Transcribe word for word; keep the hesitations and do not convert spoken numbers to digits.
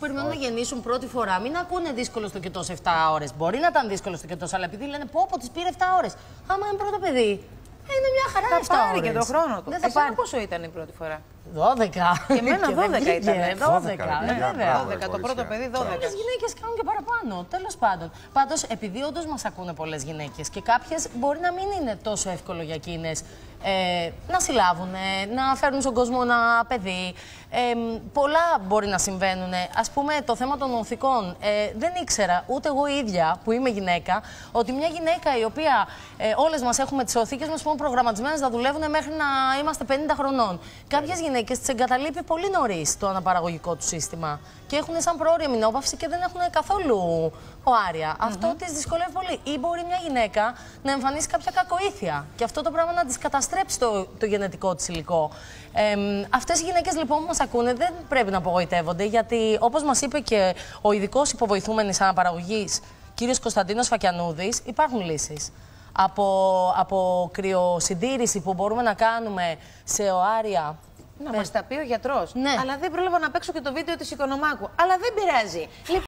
περιμένουν να γεννήσουν πρώτη φορά, μην ακούνε δύσκολο στο κετό σε επτά ώρες. Μπορεί να ήταν δύσκολο στο κετό, αλλά επειδή λένε πω, πω της πήρε επτά ώρες. Άμα είναι πρώτο παιδί, είναι μια χαρά θα επτά πάρει ώρες. και τον χρόνο του. Δεν θα Εσένα πάρει. πόσο ήταν η πρώτη φορά? δώδεκα. Και εμένα δώδεκα ήταν. δώδεκα, ναι, βέβαια. δώδεκα, το πρώτο παιδί δώδεκα. Πολλές γυναίκες κάνουν και παραπάνω, τέλος πάντων. Πάντως, επειδή όντως μας ακούνε πολλές γυναίκες και κάποιες μπορεί να μην είναι τόσο εύκολο για εκείνες ε, να συλλάβουν, να φέρουν στον κόσμο ένα παιδί. Ε, πολλά μπορεί να συμβαίνουν. Ας πούμε, το θέμα των οθικών. Ε, δεν ήξερα ούτε εγώ η ίδια, που είμαι γυναίκα, ότι μια γυναίκα η οποία ε, όλες μας έχουμε τις οθήκες μας προγραμματισμένες να δουλεύουν μέχρι να είμαστε πενήντα χρονών. Κάποιες γυναίκες τις εγκαταλείπει πολύ νωρίς το αναπαραγωγικό του σύστημα και έχουν σαν προώρια μηνόπαυση και δεν έχουν καθόλου οάρια. Mm-hmm. Αυτό τις δυσκολεύει πολύ. Ή μπορεί μια γυναίκα να εμφανίσει κάποια κακοήθεια και αυτό το πράγμα να της καταστρέψει το, το γενετικό της υλικό. Ε, αυτές οι γυναίκες λοιπόν που μας ακούνε δεν πρέπει να απογοητεύονται, γιατί όπως μας είπε και ο ειδικός υποβοηθούμενης αναπαραγωγής, κύριος Κωνσταντίνος Φακιανούδης, υπάρχουν λύσεις. Από, από κρυοσυντήρηση που μπορούμε να κάνουμε σε οάρια. Να μας τα πει ο γιατρός. Ναι. Αλλά δεν πρόλαβα να παίξω και το βίντεο της Οικονομάκου. Αλλά δεν πειράζει.